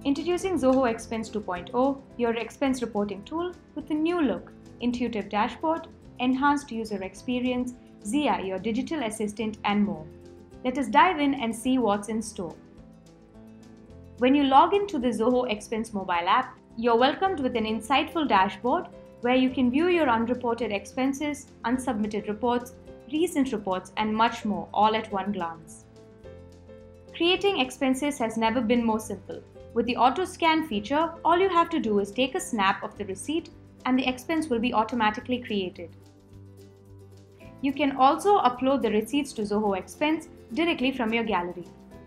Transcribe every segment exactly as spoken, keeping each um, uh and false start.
Introducing Zoho Expense two point oh, your expense reporting tool with a new look, intuitive dashboard, enhanced user experience, Zia, your digital assistant, and more. Let us dive in and see what's in store. When you log into the Zoho Expense mobile app, you're welcomed with an insightful dashboard where you can view your unreported expenses, unsubmitted reports, recent reports, and much more all at one glance. Creating expenses has never been more simple. With the auto scan feature, all you have to do is take a snap of the receipt and the expense will be automatically created. You can also upload the receipts to Zoho Expense directly from your gallery.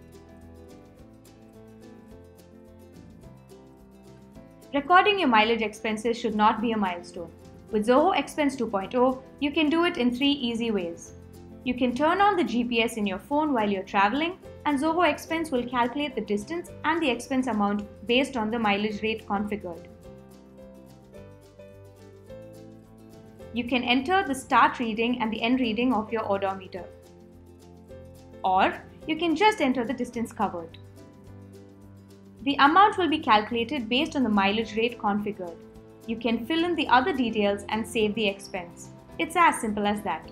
Recording your mileage expenses should not be a milestone. With Zoho Expense two point oh, you can do it in three easy ways. You can turn on the G P S in your phone while you're traveling, and Zoho Expense will calculate the distance and the expense amount based on the mileage rate configured. You can enter the start reading and the end reading of your odometer. Or you can just enter the distance covered. The amount will be calculated based on the mileage rate configured. You can fill in the other details and save the expense. It's as simple as that.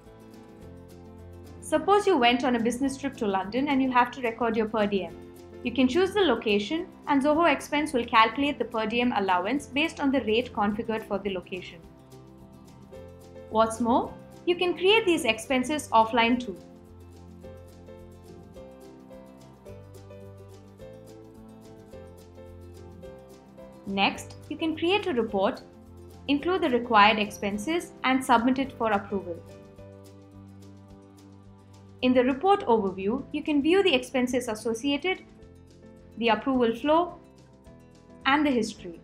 Suppose you went on a business trip to London and you have to record your per diem. You can choose the location and Zoho Expense will calculate the per diem allowance based on the rate configured for the location. What's more, you can create these expenses offline too. Next, you can create a report, include the required expenses, and submit it for approval. In the report overview, you can view the expenses associated, the approval flow, and the history.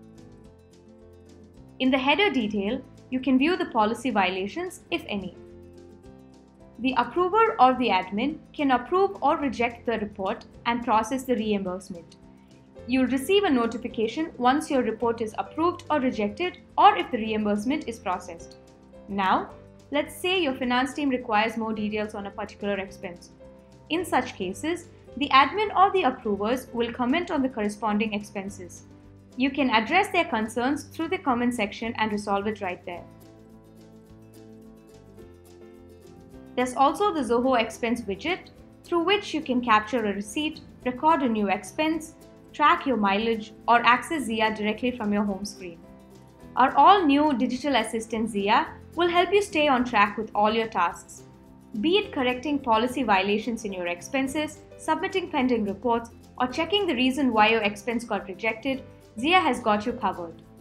In the header detail, you can view the policy violations, if any. The approver or the admin can approve or reject the report and process the reimbursement. You'll receive a notification once your report is approved or rejected, or if the reimbursement is processed. Now, let's say your finance team requires more details on a particular expense. In such cases, the admin or the approvers will comment on the corresponding expenses. You can address their concerns through the comment section and resolve it right there. There's also the Zoho Expense widget, through which you can capture a receipt, record a new expense, track your mileage, or access Zia directly from your home screen. Our all-new digital assistant Zia will help you stay on track with all your tasks. Be it correcting policy violations in your expenses, submitting pending reports, or checking the reason why your expense got rejected, Zia has got you covered.